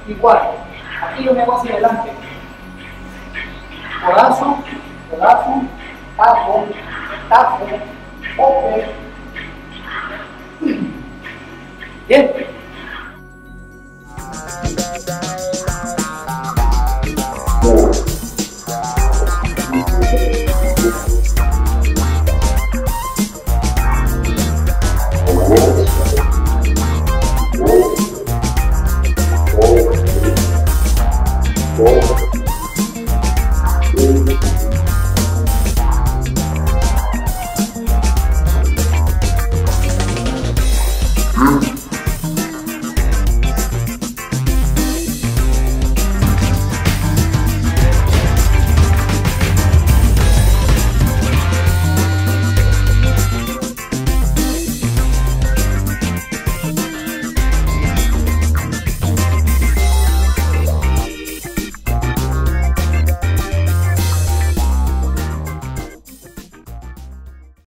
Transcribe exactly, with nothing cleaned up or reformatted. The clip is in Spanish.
Igual, aquí yo me voy hacia adelante. Codazo, codazo, tapo, tapo, ok. Bien. Oh,